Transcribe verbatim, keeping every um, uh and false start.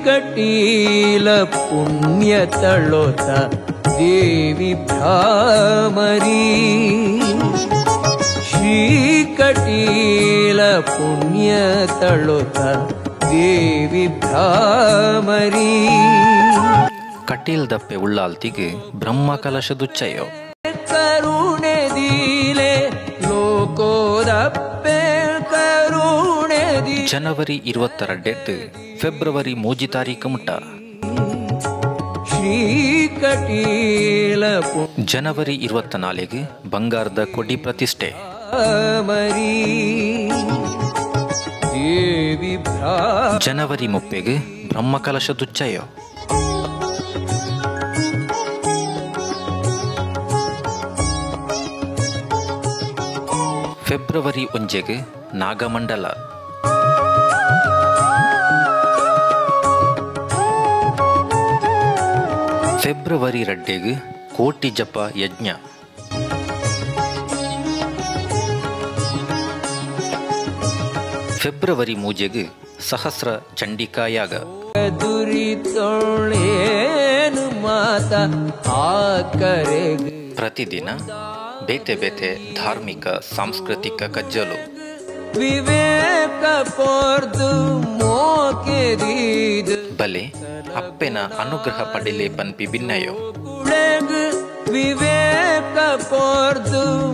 ಕಟೀಲ ಪುಣ್ಯ ತಳೋತ ದೇವಿ ಭ್ರಾಮರಿ ಶ್ರೀ ಕಟೀಲ ಪುಣ್ಯ ತಳೋತ ದೇವಿ ಭ್ರಾಮರಿ ಕಟೀಲ್ ದಪ್ಪೆ ಉಳ್ಳಾಲ್ತಿಗೆ ಬ್ರಹ್ಮ ಕಲಶದುಚ್ಚಯೋ ಕರುಣೆ ದೀಲೆ ಲೋಕೋದಪ್ಪೆ ಕರುಣೆ ದಿ ಜನವರಿ ಇರುವತ್ತರ ಡೇಟ್ ಫೆಬ್ರವರಿ ಮೂಜಿ ತಾರೀಕು ಮುಟ್ಟ ಶ್ರೀ ಕಟೀಲ ಜನವರಿ ಇರುವತ್ತ ನಾಲಿಗೆ ಬಂಗಾರದ ಕೊಡಿ ಪ್ರತಿಷ್ಠೆ ಮರಿ ದೇವಿ ಭ್ರಾ ಜನವರಿ ಮುಪ್ಪೆಗೆ ಬ್ರಹ್ಮ ಕಲಶದುಚ್ಚಯೋ ಫೆಬ್ರವರಿ ಒಂಜೆಗೆ ನಾಗಮಂಡಲ ಫೆಬ್ರವರಿ ರಡ್ಡೆಗೆ ಕೋಟಿ ಜಪ ಯಜ್ಞ ಫೆಬ್ರವರಿ ಮೂಜೆಗೆ ಸಹಸ್ರ ಚಂಡಿಕಾಯಾಗ ದುರಿತೊಳೇನು ಮಾತ ಆಕರೆಗೆ ಪ್ರತಿದಿನ ಬೇತೆ ಬೇತೆ ಧಾರ್ಮಿಕ ಸಾಂಸ್ಕೃತಿಕ ಕಜ್ಜಲು ವಿವೇಕ ಪೋರ್ದು ಮೋಕೆದೀದು ಬಲೆ ಅಪ್ಪೆನ ಅನುಗ್ರಹ ಪಡೆಲೆ ಪನ್ಪಿ ಭಿನ್ನಯೋ ವಿವೇಕ ಪೋರ್ದು